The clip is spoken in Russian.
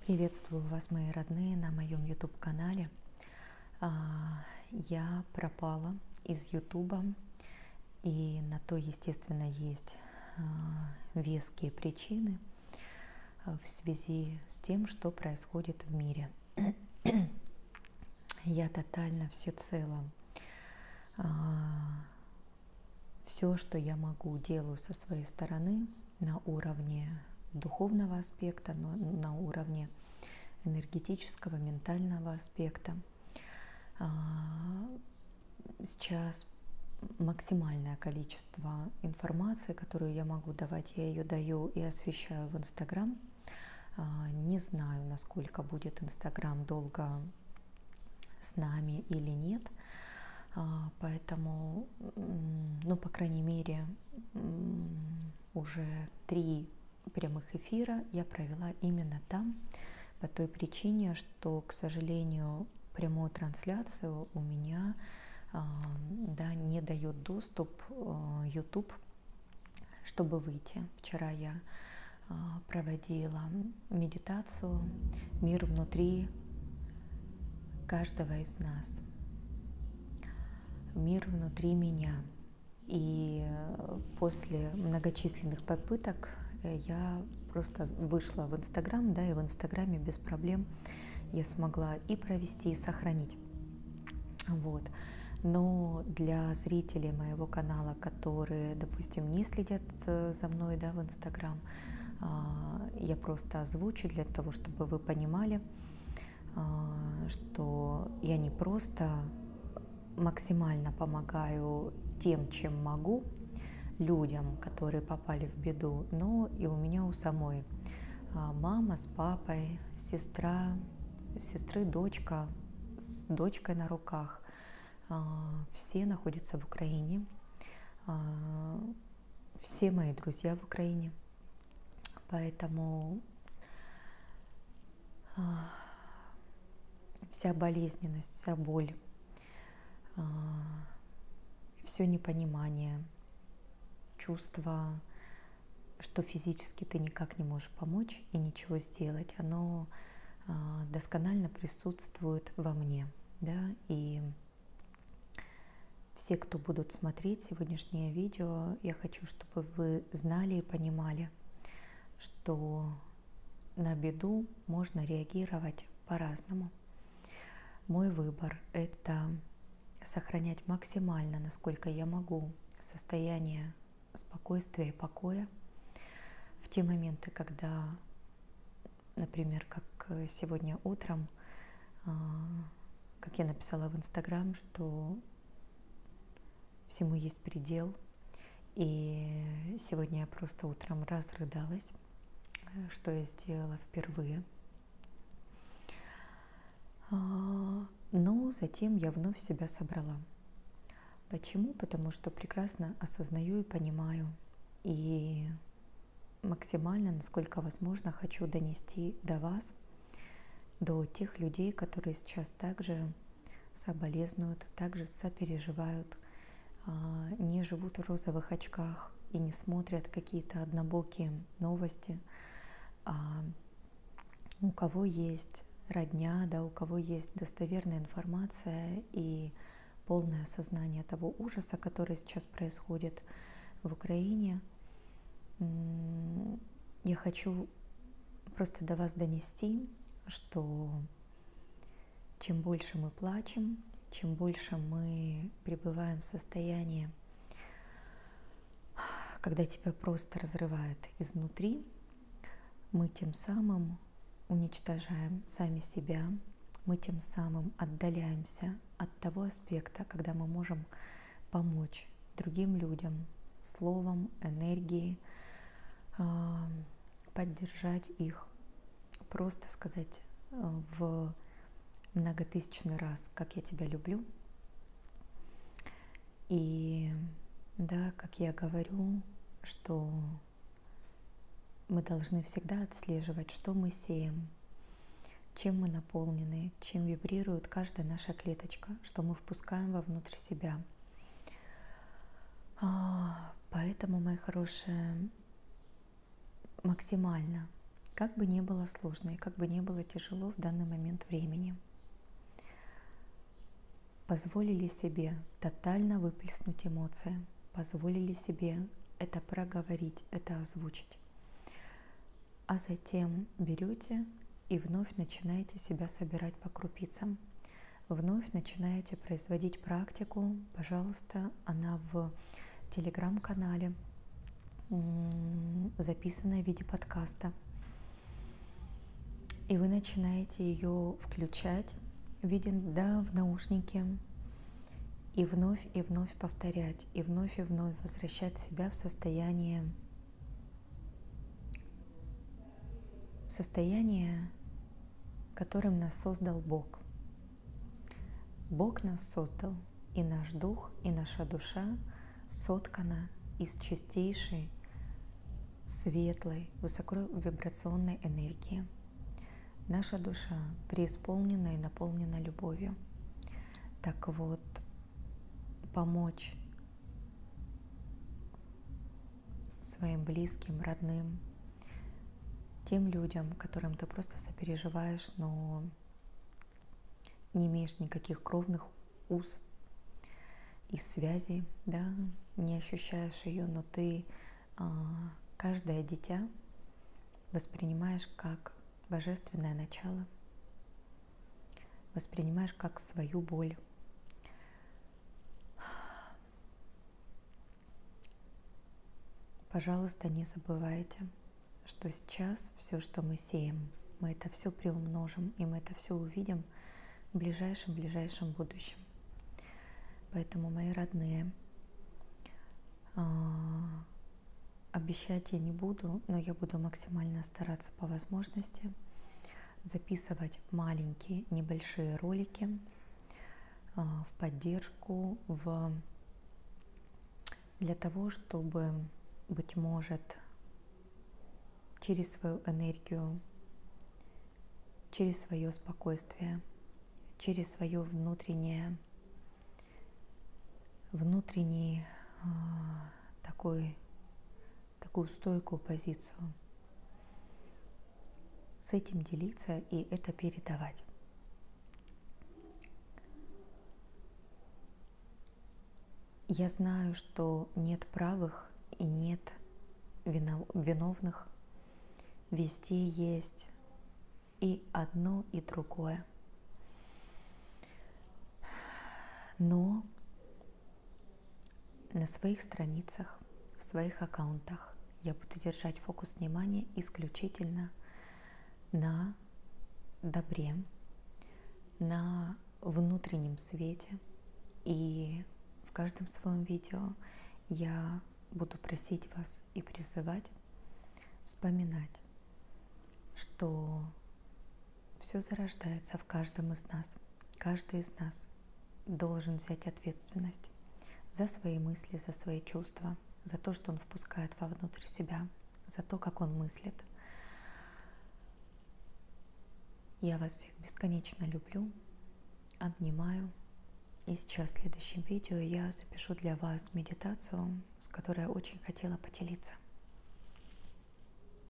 Приветствую вас, мои родные, на моем YouTube-канале. Я пропала из YouTube, и на то, естественно, есть веские причины в связи с тем, что происходит в мире. Я тотально, всецело все, что я могу, делаю со своей стороны на уровне духовного аспекта, но на уровне энергетического, ментального аспекта. Сейчас максимальное количество информации, которую я могу давать, я ее даю и освещаю в Инстаграм. Не знаю, насколько будет Инстаграм долго с нами или нет, поэтому, по крайней мере, уже 3 прямых эфира я провела именно там, по той причине, что, к сожалению, прямую трансляцию у меня не дает доступ YouTube, чтобы выйти. Вчера я проводила медитацию «Мир внутри каждого из нас», «Мир внутри меня». И после многочисленных попыток я просто вышла в Инстаграм, и в Инстаграме без проблем я смогла и провести, и сохранить. Но для зрителей моего канала, которые, допустим, не следят за мной, в Инстаграм, я просто озвучу для того, чтобы вы понимали, что я не просто максимально помогаю тем, чем могу, людям, которые попали в беду, но и у меня у самой мама с папой, сестры дочка с дочкой на руках. Все находятся в Украине, все мои друзья в Украине, поэтому вся болезненность, вся боль, все непонимание, чувство, что физически ты никак не можешь помочь и ничего сделать, оно досконально присутствует во мне, и все, кто будут смотреть сегодняшнее видео, я хочу, чтобы вы знали и понимали, что на беду можно реагировать по-разному. Мой выбор – это сохранять максимально, насколько я могу, состояние спокойствия и покоя в те моменты, когда, например, как сегодня утром, как я написала в Инстаграм, что всему есть предел, и сегодня я просто утром разрыдалась, что я сделала впервые. Но затем я вновь себя собрала. Почему? Потому что прекрасно осознаю и понимаю, и максимально, насколько возможно, хочу донести до вас, до тех людей, которые сейчас также соболезнуют, также сопереживают, не живут в розовых очках и не смотрят какие-то однобокие новости, у кого есть родня, у кого есть достоверная информация и полное осознание того ужаса, который сейчас происходит в Украине. Я хочу просто до вас донести, что чем больше мы плачем, чем больше мы пребываем в состоянии, когда тебя просто разрывает изнутри, мы тем самым уничтожаем сами себя, мы тем самым отдаляемся от того аспекта, когда мы можем помочь другим людям словом, энергией, поддержать их, просто сказать в многотысячный раз, как я тебя люблю. И как я говорю, что мы должны всегда отслеживать, что мы сеем, чем мы наполнены, чем вибрирует каждая наша клеточка, что мы впускаем вовнутрь себя. Поэтому, мои хорошие, максимально Как бы ни было сложно и как бы ни было тяжело в данный момент времени, позволили себе тотально выплеснуть эмоции, позволили себе это проговорить, это озвучить. А затем берете и вновь начинаете себя собирать по крупицам, вновь начинаете производить практику. Пожалуйста, она в телеграм-канале, записанная в виде подкаста. И вы начинаете ее включать в наушнике и вновь повторять, и вновь возвращать себя в состояние, которым нас создал Бог. Бог нас создал, и наш дух, и наша душа соткана из чистейшей, светлой, высоковибрационной энергии. Наша душа преисполнена и наполнена любовью. Так вот, помочь своим близким, родным, тем людям, которым ты просто сопереживаешь, но не имеешь никаких кровных уз и связей, да, не ощущаешь ее, но ты каждое дитя воспринимаешь как божественное начало, воспринимаешь как свою боль. Пожалуйста, не забывайте, что сейчас все, что мы сеем, мы это все приумножим, и мы это все увидим в ближайшем будущем. Поэтому, мои родные, обещать я не буду, но я буду максимально стараться по возможности записывать маленькие, небольшие ролики в поддержку, для того, чтобы, быть может, через свою энергию, через свое спокойствие, через свое внутренний такую стойкую позицию, с этим делиться и это передавать. Я знаю, что нет правых и нет виновных. Везде есть и одно, и другое. Но на своих страницах, в своих аккаунтах я буду держать фокус внимания исключительно на добре, на внутреннем свете. И в каждом своем видео я буду просить вас и призывать вспоминать, что все зарождается в каждом из нас. Каждый из нас должен взять ответственность за свои мысли, за свои чувства, за то, что он впускает вовнутрь себя, за то, как он мыслит. Я вас всех бесконечно люблю, обнимаю. И сейчас в следующем видео я запишу для вас медитацию, с которой я очень хотела поделиться.